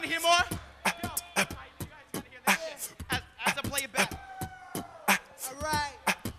to hear more? Yo, you guys gotta hear that shit as I play it back. All right.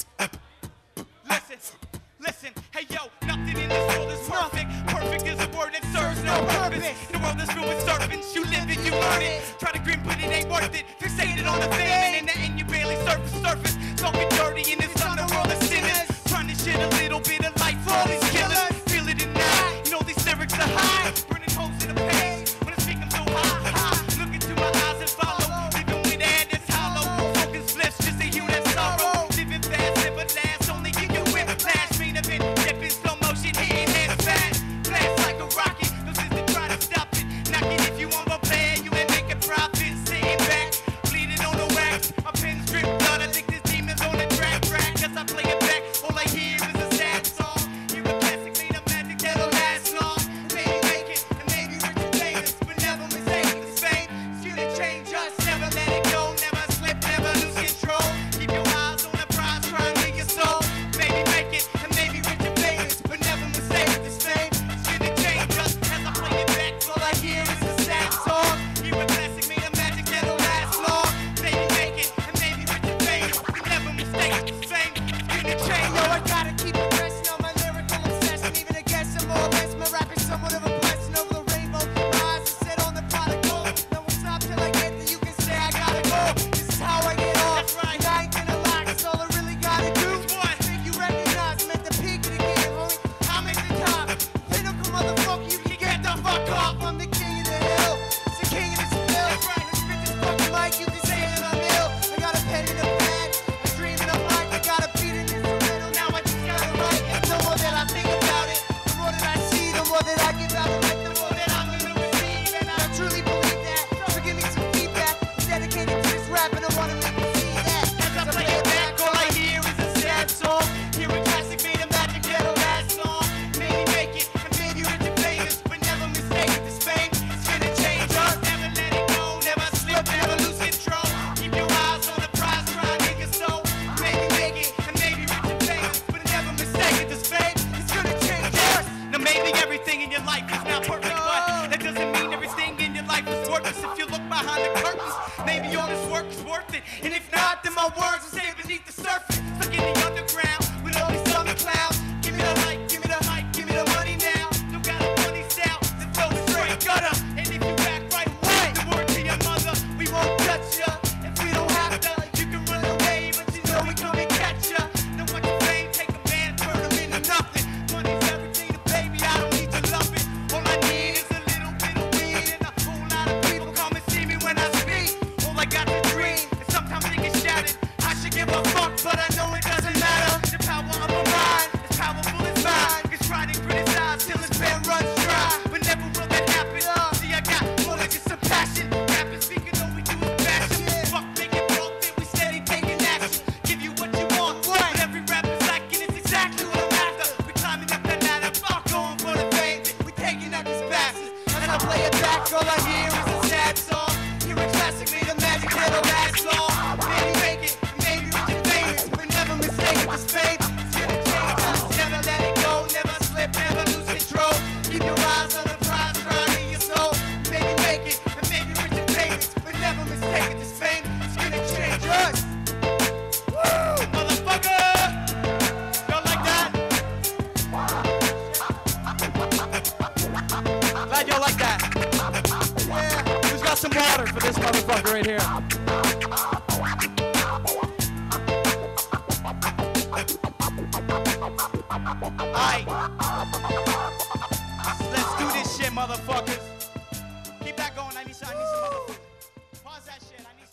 Listen, hey yo, nothing in this world is perfect. Perfect is a word that serves no purpose. The world is filled with serpents, you live it, you learn it. Try to grin, but it ain't worth it. Fixated on the fame, and in the end you barely surface. Talking dirty in this underworld of sinners. Trying to shed a little bit of light for all these killers. Feel it in now, you know these lyrics are high. Burning holes in the page, when I speak I'm so high. Look into my eyes and follow. Even with a head that's hollow. Smoking spliffs just to heal that sorrow. Living fast, never last, only give you whiplash. Mainevent, step in slow motion, hitting hands fast. Blast like a rocket, no sense to try to stop it. Knock it if you want my plan, you ain't making profit. Sitting back, bleeding on the wax. My pen's drip blood, I think this demon's on the track. Cause I play it back, all I hear is a sad song. Hear a classic, made of magic that'll last long. Maybe make it, and maybe rich and famous, but never mistake this fame. It's gonna change us, never let it go, never slip, never lose control. Keep your eyes on the prize, try and make your soul. Maybe make it, and maybe rich and famous, but never mistake this fame. It's gonna change us, as I play it back, all I hear is a sad song. Hear a classic, made of magic that'll last long. Maybe make it, and maybe rich and famous, but never mistake this fame. It's gonna change. Yo, I gotta keep progressing on my lyrical obsession. Even against some more or less, my rap is somewhat of a blessing over the rainbow. My eyes are set on the prodigal. No one stop till I get there. You can say I gotta go. This is how I get off. That's right. And I ain't gonna lie, that's all I really gotta do. Which one? Make you recognize I'm at the peak of the game, homie. I'm at the top. Pinnacle motherfucker, you can get the fuck off. I'm the king of the hill. It's the king of the spill. That's right. I spit this fucking mic, you can say that I'm ill. I got a pen and a pad. I dream and I'm like, I got a beat in this instrumental. Now I just gotta write. The more that I think about it, the more that I see, the more that I give out of it, the more that I'm gonna receive. And I truly believe that. So give me some feedback. I'm dedicated to this rap and I wanna make you see that. As I play it back, all I hear is a sad song. Hear a classic, made of magic that'll last long. Maybe make it, and maybe rich and famous, but never mistake this fame. It's gonna change us, never let it go, never slip, never lose control. Keep your eyes on the prize, try and make it so. Maybe make it, and maybe rich and famous, but never mistake this fame. It's gonna change us. Now maybe everything in your life is not perfect, but that doesn't mean everything in your life is worthless. If you look behind the curtains, maybe all this work is worth it. And if not, then my words will stay beneath the surface. Stuck in the underground with all these summer clouds. Give me the light, give me the mic, give me the money now. Still got a funny style, the flow is straight gutter. And if you act right, the word to your mother, we won't touch ya. If we don't have to, you can run away, but you know we come and catch ya. Know what you fame, take a man, turn him into nothing. Money's everything, baby, I don't need to love it. All I need is a little bit of weed and a whole lot of people come and see me when I speak. All I got to dream, and sometimes it gets shattered. I should give a fuck, but I know it doesn't matter. The power of my mind is powerful as mine. Gets tried and criticized till his pen runs dry, but never will that happen. See, I got more than just some passion. Rapping, speaking, all we do is passion. Fuck making broke, then we steady taking action. Give you what you want, but every rapper's lacking. It's exactly what I'm after. We climbing up that ladder, fuck going for the fame. We taking out these bastards. As I play it back, all I hear is a sad song. Hear a classic, made of magic that'll last long. Maybe make it, maybe rich and famous, but never mistake this fame. It's gonna change us. Never let it go, never slip, never lose control. Keep your eyes on the prize, trying in your soul. Maybe make it, and maybe rich and famous, but never mistake this fame. It's gonna change us. Woo! Motherfucker! Y'all like that? Glad y'all like that. Yeah. Who's got some water for this motherfucker right here? Aight. Let's do this shit, motherfuckers. Keep that going. I need some motherfuckers. Pause that shit. I need